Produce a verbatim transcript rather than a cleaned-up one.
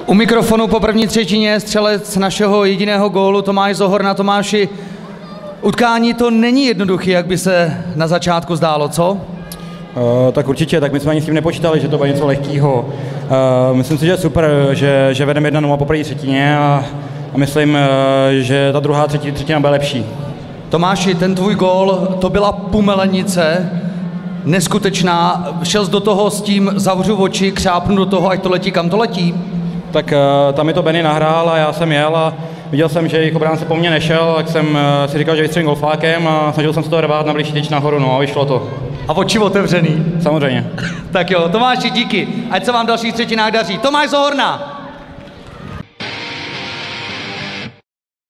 U mikrofonu po první třetině střelec našeho jediného gólu Tomáš Zohorna. Tomáši, utkání to není jednoduché, jak by se na začátku zdálo, co? Uh, tak určitě, tak my jsme ani s tím nepočítali, že to bude něco lehkého. Uh, myslím si, že je super, že, že vedeme jedna nula po první třetině a, a myslím, uh, že ta druhá třetí, třetina bude lepší. Tomáši, ten tvůj gól, to byla pumelenice, neskutečná. Šel jsi do toho s tím, zavřu oči, křápnu do toho, ať to letí, kam to letí? Tak uh, tam mi to Benny nahrál a já jsem jel a viděl jsem, že jejich obránce po mně nešel, tak jsem uh, si říkal, že vystřelím golfákem a snažil jsem se to rvát na blížší tyč nahoru, no a vyšlo to. A oči otevřený. Samozřejmě. Tak jo, Tomáši, díky. Ať se vám v dalších třetinách daří. Tomáš Zohorna!